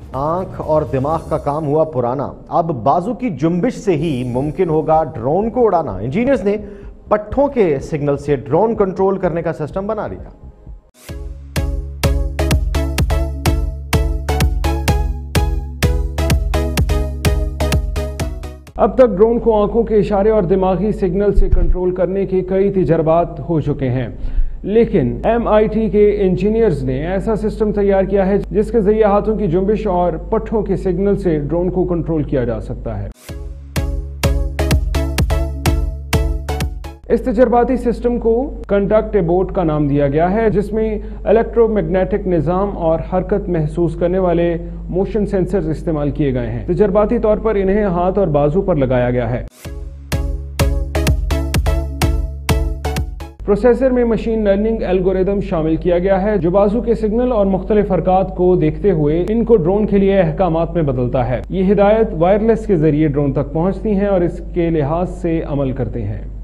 آنکھ اور دماغ کا کام ہوا پرانا، اب بازو کی جنبش سے ہی ممکن ہوگا ڈرون کو اڑانا۔ انجینئرز نے پٹھوں کے سگنل سے ڈرون کنٹرول کرنے کا سسٹم بنا لیا۔ اب تک ڈرون کو آنکھوں کے اشارے اور دماغی سگنل سے کنٹرول کرنے کے کئی تجربات ہو چکے ہیں، لیکن MIT کے انجینئرز نے ایسا سسٹم تیار کیا ہے جس کے ذریعے ہاتھوں کی جنبش اور پٹھوں کے سگنل سے ڈرون کو کنٹرول کیا جا سکتا ہے۔ اس تجرباتی سسٹم کو کنڈکٹ اے بوٹ کا نام دیا گیا ہے، جس میں الیکٹرو میگنیٹک نظام اور حرکت محسوس کرنے والے موشن سینسرز استعمال کیے گئے ہیں۔ تجرباتی طور پر انہیں ہاتھ اور بازو پر لگایا گیا ہے۔ پروسیسر میں مشین لرننگ الگوریدم شامل کیا گیا ہے جو بازو کے سگنل اور مختلف حرکات کو دیکھتے ہوئے ان کو ڈرون کے لیے احکامات میں بدلتا ہے۔ یہ ہدایت وائرلیس کے ذریعے ڈرون تک پہنچتی ہیں اور اس کے لحاظ سے عمل کرتے ہیں۔